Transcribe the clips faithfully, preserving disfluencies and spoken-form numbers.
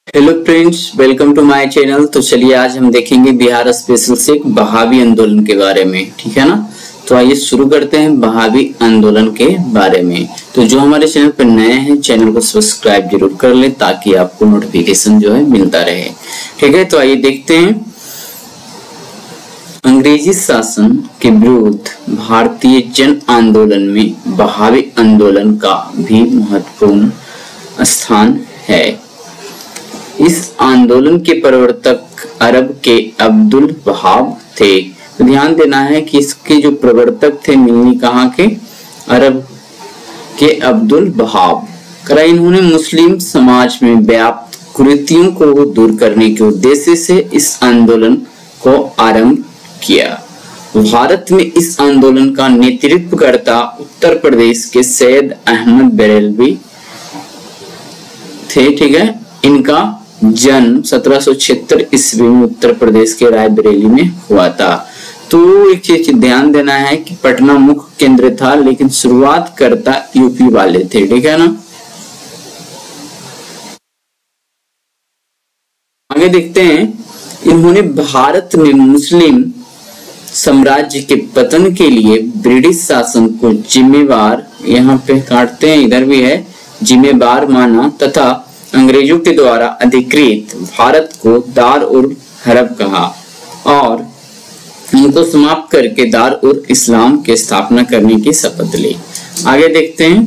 Hello friends, welcome to my channel. तो चलिए आज हम देखेंगे बिहार स्पेशल से बहावी आंदोलन के बारे में। ठीक है ना। तो आइए शुरू करते हैं बहावी आंदोलन के बारे में। तो जो हमारे चैनल पर नए हैं, चैनल को सब्सक्राइब जरूर कर ले ताकि आपको नोटिफिकेशन जो है मिलता रहे। ठीक है, तो आइए देखते हैं। अंग्रेजी शासन के विरुद्ध भारतीय जन आंदोलन में बहावी आंदोलन का भी महत्वपूर्ण स्थान है। इस आंदोलन के प्रवर्तक अरब के अब्दुल वहाब थे। तो ध्यान देना है कि इसके जो प्रवर्तक थे मिलनी कहाँ के, अरब के अब्दुल वहाब। करा इन्होंने मुस्लिम समाज में व्याप्त कुरीतियों को दूर करने के उद्देश्य से इस आंदोलन को आरंभ किया। भारत में इस आंदोलन का नेतृत्व करता उत्तर प्रदेश के सैयद अहमद बरेलवी थे। ठीक है, इनका जन्म सत्रह सौ छिहत्तर ईस्वी में उत्तर प्रदेश के रायबरेली में हुआ था। तो एक चीज ध्यान देना है कि पटना मुख्य केंद्र था, लेकिन शुरुआत करता यूपी वाले थे। ठीक है ना। आगे देखते हैं। इन्होंने भारत में मुस्लिम साम्राज्य के पतन के लिए ब्रिटिश शासन को जिम्मेवार, यहाँ पे काटते हैं, इधर भी है, जिम्मेवार माना तथा अंग्रेजों के द्वारा अधिकृत भारत को दार उल हरब कहा और उनको समाप्त करके दार उल इस्लाम की स्थापना करने की शपथ ली। आगे देखते हैं।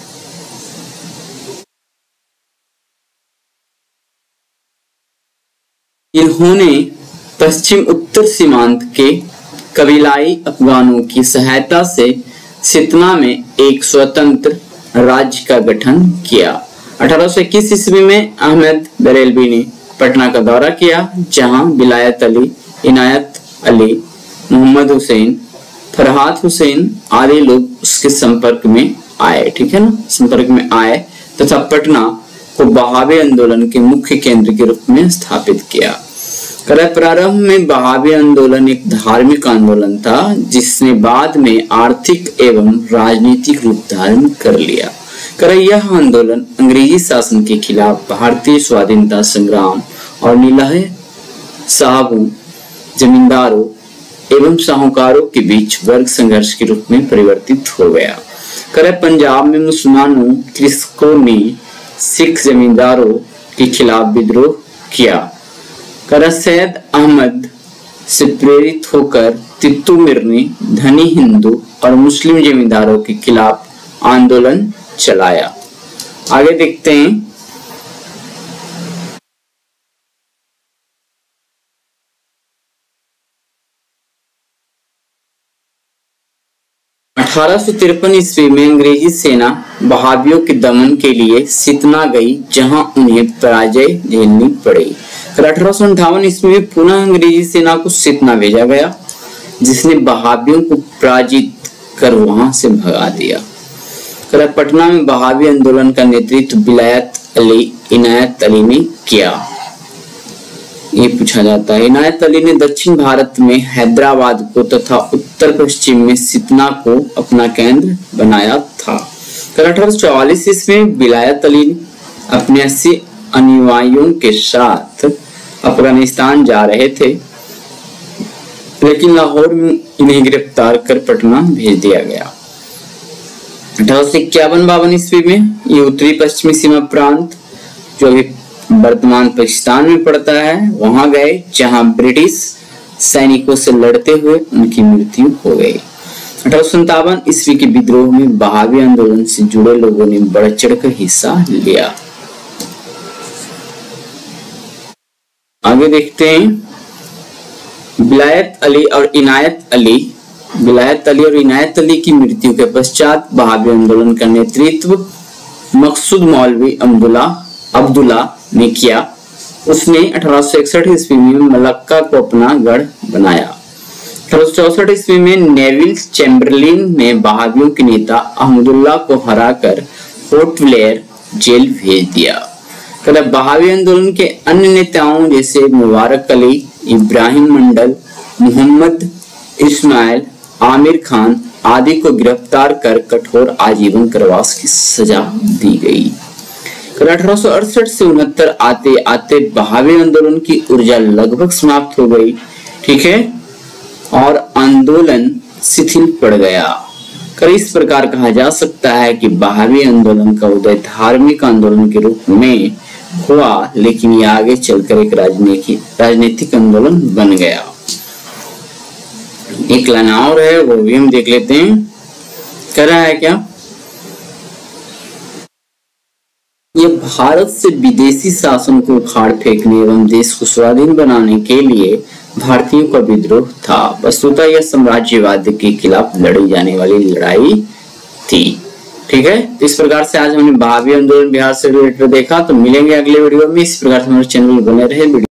इन्होंने पश्चिम उत्तर सीमांत के कबीलाई अफगानों की सहायता से सितना में एक स्वतंत्र राज्य का गठन किया। अठारह सौ इक्कीस ईस्वी में अहमद बरेलवी ने पटना का दौरा किया, जहां विलायत अली, इनायत अली, मोहम्मद हुसैन, फरहाद हुसैन आदि लोग उसके संपर्क में आए। ठीक है ना, संपर्क में आए तथा पटना को बहावी आंदोलन के मुख्य केंद्र के रूप में स्थापित किया। प्रारंभ में बहावी आंदोलन एक धार्मिक आंदोलन था, जिसने बाद में आर्थिक एवं राजनीतिक रूप धारण कर लिया। कर यह आंदोलन अंग्रेजी शासन के खिलाफ भारतीय स्वाधीनता संग्राम और नीलहे साहबों, जमींदारों एवं साहूकारों के बीच वर्ग संघर्ष के रूप में परिवर्तित हो गया। कर पंजाब में मुसलमानों कृषकों ने सिख जमींदारों के खिलाफ विद्रोह किया। कर सैयद अहमद से प्रेरित होकर तित्तू मिर ने धनी हिंदू और मुस्लिम जमींदारों के खिलाफ आंदोलन चलाया। आगे देखते हैं। अठारह सौ तिरपन ईस्वी में अंग्रेजी सेना बहावियों के दमन के लिए सितना गई, जहां उन्हें पराजय झेलनी पड़ी। अठारह सौ अंठावन ईस्वी में पुनः अंग्रेजी सेना को सितना भेजा गया, जिसने बहावियों को पराजित कर वहां से भगा दिया। पटना में बहावी आंदोलन का नेतृत्व विलायत अली, इनायत अली ने किया। ये पूछा जाता है। इनायत अली ने दक्षिण भारत में हैदराबाद को तथा उत्तर पश्चिम में सितना को अपना केंद्र बनाया था। अठारह सौ चौवालीस ईस्वी में विलायत अली अपने अस्सी अनुयायियों के साथ अफगानिस्तान जा रहे थे, लेकिन लाहौर में इन्हें गिरफ्तार कर पटना भेज दिया गया। अठारह सौ इक्यावन बावन ईस्वी में ये उत्तरी पश्चिमी सीमा प्रांत, जो अभी वर्तमान पाकिस्तान में पड़ता है, वहां गए, जहां ब्रिटिश सैनिकों से लड़ते हुए उनकी मृत्यु हो गई। अठारह सौ सत्तावन ईस्वी के विद्रोह में बहावी आंदोलन से जुड़े लोगों ने बढ़ चढ़कर हिस्सा लिया। आगे देखते हैं। विलायत अली और इनायत अली विलायत अली और इनायत अली की मृत्यु के पश्चात बहावी आंदोलन का नेतृत्व मकसूद मौलवी अब्दुल्ला अब्दुल्ला ने किया। उसने अठारह सौ इकसठ ईस्वी में मलक्का को अपना गढ़ बनाया। अठारह सौ चौसठ ईस्वी में नेविल चैम्बरलिन ने बहावियों के नेता अहमदुल्ला को हराकर पोर्ट ब्लेयर जेल भेज दिया। बहावी आंदोलन के अन्य नेताओं जैसे मुबारक अली, इब्राहिम मंडल, मोहम्मद इस्माइल, आमिर खान आदि को गिरफ्तार कर कठोर आजीवन कारावास की सजा दी गई। अठारह सौ अड़सठ से उनहत्तर आते आते बहावी आंदोलन की ऊर्जा लगभग समाप्त हो गई, ठीक है, और आंदोलन शिथिल पड़ गया। कर इस प्रकार कहा जा सकता है कि बहावी आंदोलन का उदय धार्मिक आंदोलन के रूप में हुआ, लेकिन ये आगे चलकर एक राजनीतिक राजनीतिक आंदोलन बन गया। एक लाइन और है, वो भी हम देख लेते हैं। कह रहा है क्या, ये भारत से विदेशी शासन को उखाड़ फेंकने एवं देश को स्वाधीन बनाने के लिए भारतीयों का विद्रोह था। वस्तुतः यह साम्राज्यवाद के खिलाफ लड़ी जाने वाली लड़ाई थी, ठीक है। तो इस प्रकार से आज हमने बहावी आंदोलन बिहार से रिलेटेड देखा। तो मिलेंगे अगले वीडियो में। इस प्रकार से हमारे चैनल बने रहे।